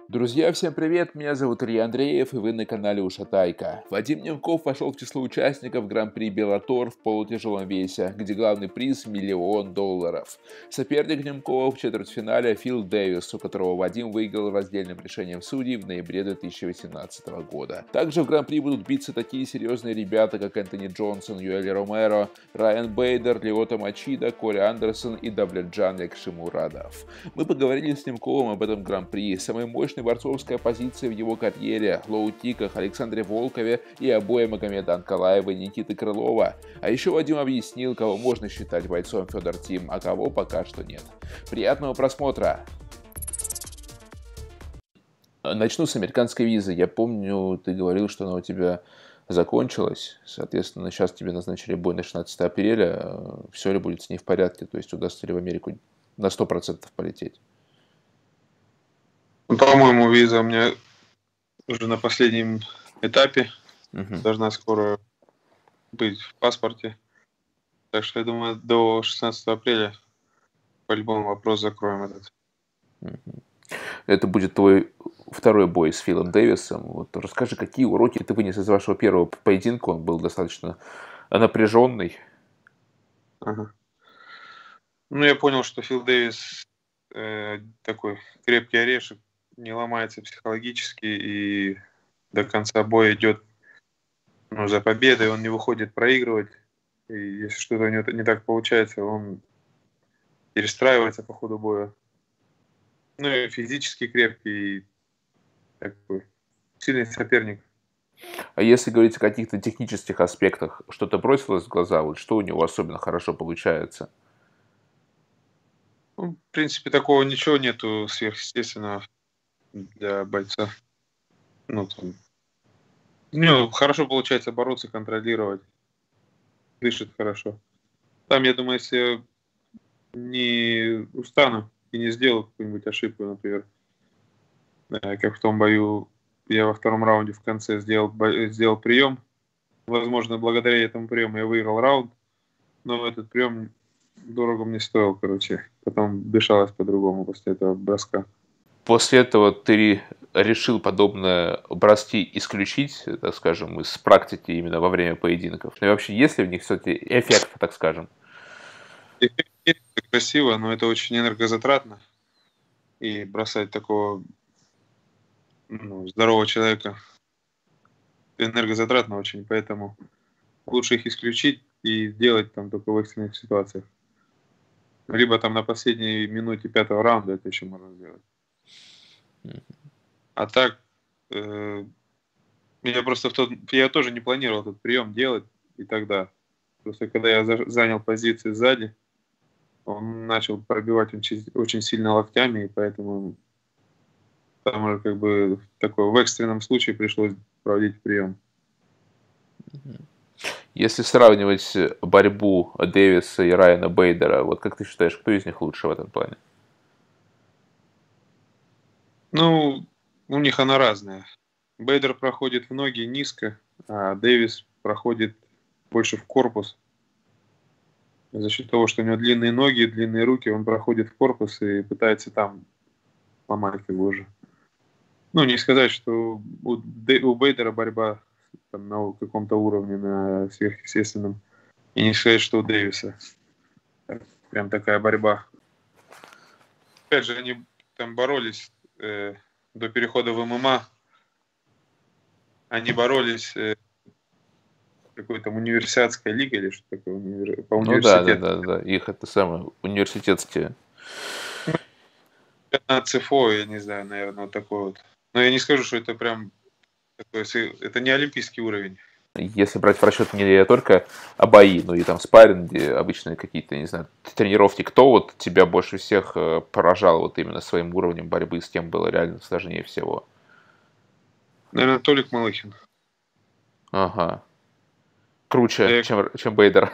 Друзья, всем привет! Меня зовут Илья Андреев, и вы на канале Ушатайка. Вадим Немков вошел в число участников Гран-при Беллатор в полутяжелом весе, где главный приз $1 000 000. Соперник Немкова в четвертьфинале Фил Дэвис, у которого Вадим выиграл раздельным решением судей в ноябре 2018 года. Также в Гран-при будут биться такие серьезные ребята, как Энтони Джонсон, Юэль Ромеро, Райан Бейдер, Лиота Мачида, Кори Андерсон и Дабледжан Якшимурадов. Мы поговорили с Немковым об этом Гран-при, самой мощной борцовской оппозиции в его карьере, лоу-киках, Александре Волкове и обои Магомеда Анкалаева и Никиты Крылова. А еще Вадим объяснил, кого можно считать бойцом Федор Тим, а кого пока что нет. Приятного просмотра! Начну с американской визы. Я помню, ты говорил, что она у тебя закончилась. Соответственно, сейчас тебе назначили бой на 16 апреля. Все ли будет с ней в порядке? То есть удастся ли в Америку на 100% полететь? По-моему, виза у меня уже на последнем этапе. Угу. Должна скоро быть в паспорте. Так что я думаю, до 16 апреля по-любому вопрос закроем этот. Это будет твой второй бой с Филом Дэвисом. Вот расскажи, какие уроки ты вынес из вашего первого поединка? Он был достаточно напряженный. Ага. Ну, я понял, что Фил Дэвис такой крепкий орешек, не ломается психологически и до конца боя идет за победой, он не выходит проигрывать. И если что-то не так получается, он перестраивается по ходу боя. Ну и физически крепкий, и такой сильный соперник. А если говорить о каких-то технических аспектах, что-то бросилось в глаза, вот что у него особенно хорошо получается? Ну, в принципе, такого ничего нету сверхъестественного для бойца. Ну, там, у него хорошо получается бороться, контролировать, дышит хорошо. Там, я думаю, если я не устану и не сделаю какую-нибудь ошибку, например, как в том бою, я во втором раунде в конце сделал прием. Возможно, благодаря этому приему я выиграл раунд, но этот прием дорого мне стоил, короче. Потом дышалось по-другому после этого броска. После этого ты решил подобные броски исключить, так скажем, из практики именно во время поединков? Ну и вообще, есть ли в них все-таки эффект, так скажем? Это красиво, но это очень энергозатратно. И бросать такого здорового человека энергозатратно очень, поэтому лучше их исключить и делать там только в экстренных ситуациях. Либо там на последней минуте пятого раунда это еще можно сделать. А так, я тоже не планировал этот прием делать и тогда. Просто когда я занял позиции сзади, он начал пробивать очень сильно локтями, и поэтому там уже как бы такой в экстренном случае пришлось проводить прием. Если сравнивать борьбу Дэвиса и Райана Бейдера, вот как ты считаешь, кто из них лучше в этом плане? Ну, у них она разная. Бейдер проходит в ноги низко, а Дэвис проходит больше в корпус. За счет того, что у него длинные ноги, длинные руки, он проходит в корпус и пытается там ломать его уже. Ну, не сказать, что у Бейдера борьба там, на каком-то уровне, на сверхъестественном. И не сказать, что у Дэвиса прям такая борьба. Опять же, они там боролись до перехода в ММА. Они боролись в какой-то университетской лиге или что такое, по Ну да, университету. да. Их это самые университетские. На ЦФО, я не знаю, наверное, вот такой вот. Но я не скажу, что это прям такой, это не олимпийский уровень. Если брать в расчет не только бои, но и там спарринги, обычные какие-то, не знаю, тренировки, кто вот тебя больше всех поражал вот именно своим уровнем борьбы, с кем было реально сложнее всего? Наверное, Толик Малыхин. Ага. Круче, Да чем Бейдер.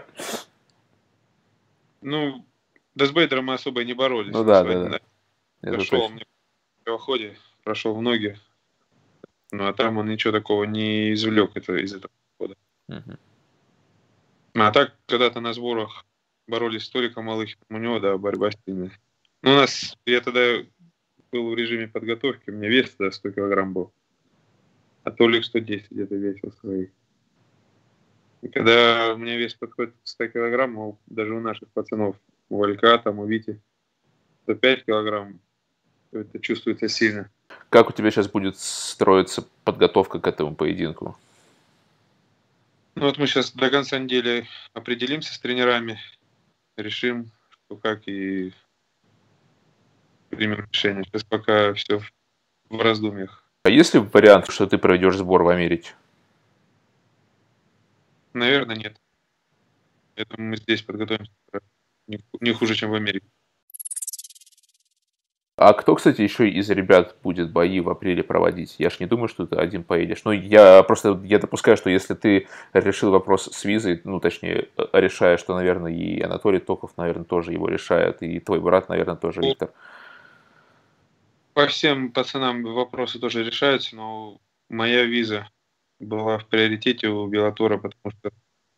ну, да с Бейдером мы особо и не боролись. Ну Он да. Это прошел точно. мне в переходе, прошел в ноги. Ну, а там он ничего такого не извлек из этого хода. Мгм. А так, когда-то на сборах боролись с Толиком Малыхиным, у него, да, борьба сильная. Ну, я тогда был в режиме подготовки, у меня вес тогда 100 килограмм был. А Толик 110 где-то весил своих. И когда у меня вес подходит к 100 килограмм, даже у наших пацанов, у Валька, там, у Вити, 105 килограмм, это чувствуется сильно. Как у тебя сейчас будет строиться подготовка к этому поединку? Ну вот мы сейчас до конца недели определимся с тренерами, решим, что как, и примем решение. Сейчас пока все в раздумьях. А есть ли вариант, что ты проведешь сбор в Америке? Наверное, нет. Я думаю, мы здесь подготовимся не хуже, чем в Америке. А кто, кстати, еще из ребят будет бои в апреле проводить? Я ж не думаю, что ты один поедешь. Ну, я допускаю, что если ты решил вопрос с визой, ну, точнее, решаешь, что, наверное, и Анатолий Токов, наверное, тоже его решает, и твой брат, наверное, тоже, Виктор. По всем пацанам вопросы тоже решаются, но моя виза была в приоритете у Беллатора, потому что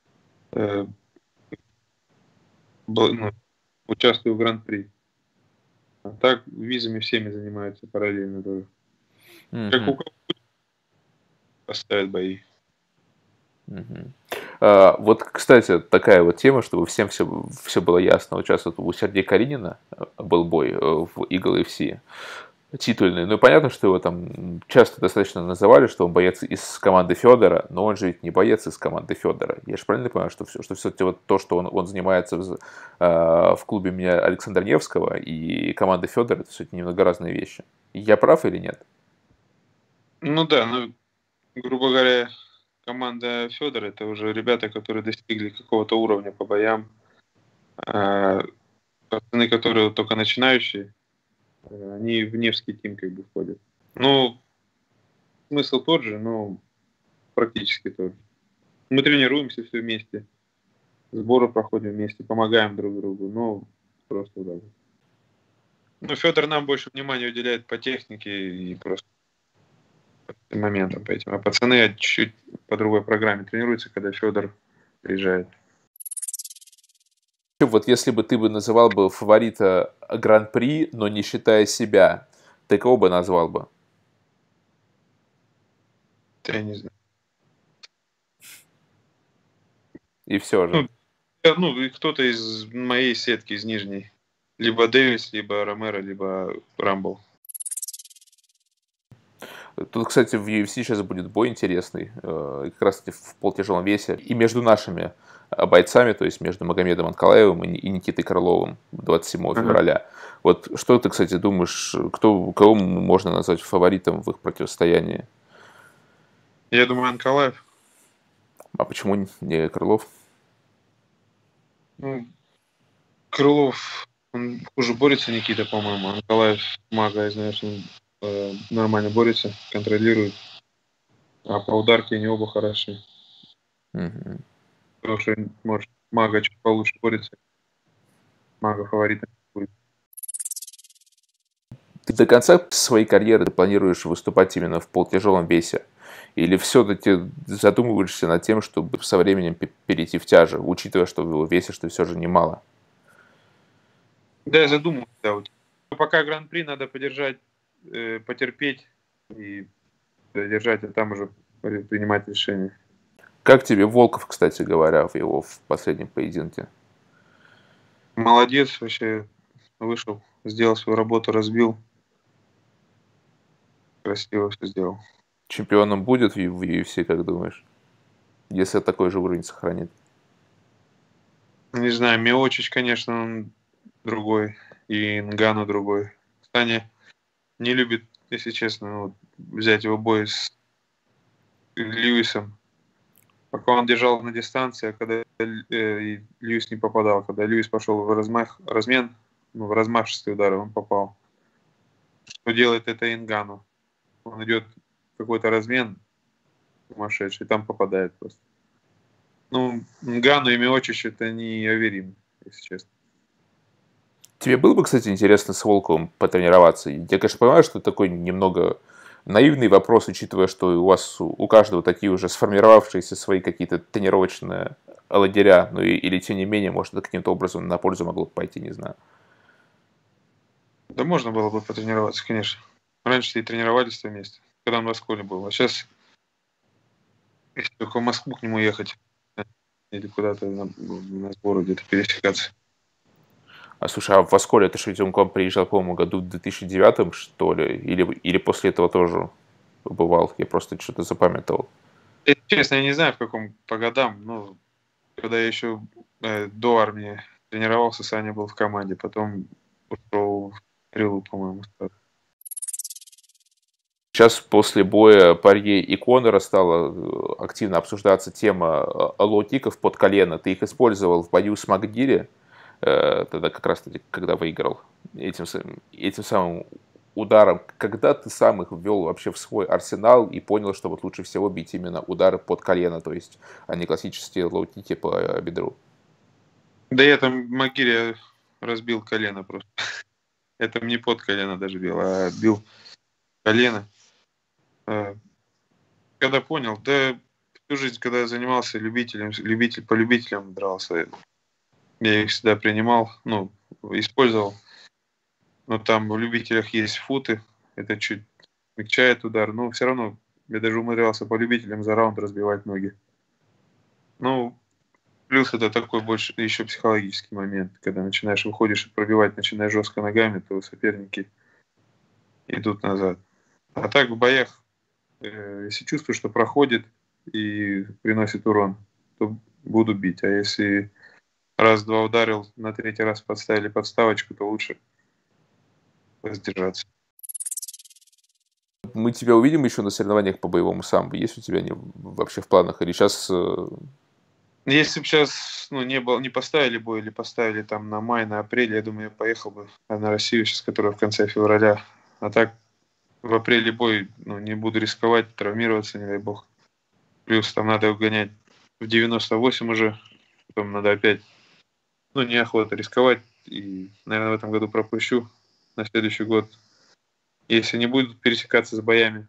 участвую в Гран-при. А так визами всеми занимаются параллельно тоже. Как у кого поставят бои. Вот, кстати, такая вот тема, чтобы всем все было ясно. Вот сейчас вот у Сергея Каринина был бой в Eagle FC титульный. Ну, и понятно, что его там часто достаточно называли, что он боец из команды Федора, но он же ведь не боец из команды Федора. Я же правильно понимаю, что все-таки вот то, что он занимается в клубе меня Александра Невского и команды Федора, это все-таки немного разные вещи. Я прав или нет? Ну да, грубо говоря, команда Федора — это уже ребята, которые достигли какого-то уровня по боям. Пацаны, которые только начинающие, они в Невский тим как бы входят. Ну, смысл тот же, но практически тот же. Мы тренируемся все вместе, сборы проходим вместе, помогаем друг другу, но просто удар. Ну, Федор нам больше внимания уделяет по технике и просто по моментам по этим. А пацаны чуть-чуть по другой программе тренируются, когда Федор приезжает. Вот если бы ты бы называл бы фаворита Гран-при, но не считая себя, ты кого бы назвал бы? Я не знаю. И все же. И кто-то из моей сетки, из нижней. Либо Дэвис, либо Ромеро, либо Рамбл. Тут, кстати, в UFC сейчас будет бой интересный, как раз таки в полутяжелом весе. И между нашими бойцами, то есть между Магомедом Анкалаевым и Никитой Крыловым 27 февраля. Вот что ты, кстати, думаешь, кого можно назвать фаворитом в их противостоянии? Я думаю, Анкалаев. А почему не Крылов? Ну, Крылов, он хуже борется, Никита, по-моему. Анкалаев, мага, я знаю, что он нормально борется, контролирует. А по ударке они оба хороши. Потому что, может, мага чуть получше борется. Мага фаворитом будет. Ты до конца своей карьеры планируешь выступать именно в полутяжелом весе? Или все-таки задумываешься над тем, чтобы со временем перейти в тяжи, учитывая, что в весе ты все же немало? Да, я задумался, да. Вот. Пока Гран-при надо подержать, потерпеть и держать, а там уже принимать решение. Как тебе Волков, кстати говоря, в последнем поединке? Молодец, вообще вышел, сделал свою работу, разбил. Красиво все сделал. Чемпионом будет в UFC, как думаешь? Если такой же уровень сохранит. Не знаю, Миочич, конечно, он другой. И Нгану другой. Таня не любит, если честно, взять его бой с Льюисом. Пока он держал на дистанции, а когда Льюис не попадал. Когда Льюис пошел в размен, в размашистые удары, он попал. Что делает это Нгану? Он идет в какой-то размен сумасшедший, там попадает просто. Нгану и Миочич — это не Аверин, если честно. Тебе было бы, кстати, интересно с Волковым потренироваться? Я, конечно, понимаю, что это такой немного наивный вопрос, учитывая, что у вас у каждого такие уже сформировавшиеся свои какие-то тренировочные лагеря, ну или тем не менее, может, это каким-то образом на пользу могло пойти, не знаю. Да можно было бы потренироваться, конечно. Раньше и тренировались вместе, когда он в Осколе был. А сейчас, если только в Москву к нему ехать, или куда-то на сборы где-то пересекаться. А слушай, а в Осколе ты же ведь он к вам приезжал, по-моему, году в 2009, что ли? Или после этого тоже бывал? Я просто что-то запамятовал. Честно, я не знаю, в каком по годам. Ну, когда я еще до армии тренировался, Саня был в команде. Потом ушел в Стрелу, по-моему. Сейчас после боя Порье и Конора стала активно обсуждаться тема лоу-киков под колено. Ты их использовал в бою с МакГири, тогда как раз таки, когда выиграл этим самым ударом. Когда ты сам их ввел вообще в свой арсенал и понял, что вот лучше всего бить именно удары под колено, то есть, а не классические лоу-кики по бедру? Да я там Магире разбил колено просто. Это не под колено даже бил, а бил колено. Э, Когда понял, да всю жизнь, когда я занимался по любителям дрался, я их всегда принимал, ну, использовал. Но там в любителях есть футы, это чуть смягчает удар, но все равно я даже умудрялся по любителям за раунд разбивать ноги. Ну, плюс это такой больше еще психологический момент, когда начинаешь, выходишь и пробивать, начинаешь жестко ногами, то соперники идут назад. А так в боях, если чувствую, что проходит и приносит урон, то буду бить. А если раз-два ударил, на третий раз подставили подставочку, то лучше воздержаться. Мы тебя увидим еще на соревнованиях по боевому самбо? Есть у тебя они вообще в планах? Или сейчас... Если бы сейчас не поставили бой или поставили там на май, на апрель, я думаю, я поехал бы на Россию сейчас, которая в конце февраля. А так в апреле бой, не буду рисковать, травмироваться, не дай бог. Плюс там надо угонять в 98 уже, потом надо опять, неохота рисковать. И, наверное, в этом году пропущу. На следующий год, если не будут пересекаться с боями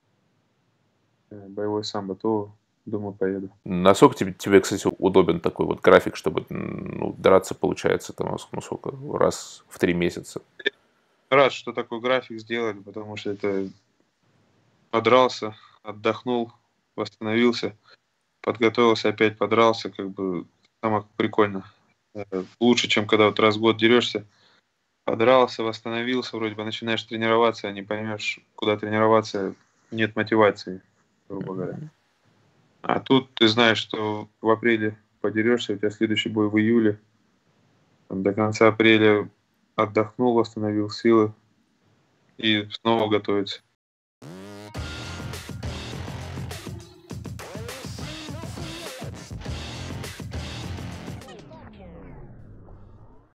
боевой самбо, то, думаю, поеду. Насколько тебе, кстати, удобен такой вот график, чтобы драться, получается, там, сколько, раз в 3 месяца? Рад, что такой график сделали, потому что это подрался, отдохнул, восстановился, подготовился, опять подрался, как бы самое прикольно. Лучше, чем когда вот раз в год дерешься, подрался, восстановился, вроде бы начинаешь тренироваться, а не поймешь, куда тренироваться, нет мотивации, грубо говоря. А тут ты знаешь, что в апреле подерешься, у тебя следующий бой в июле, там, до конца апреля отдохнул, восстановил силы и снова готовиться.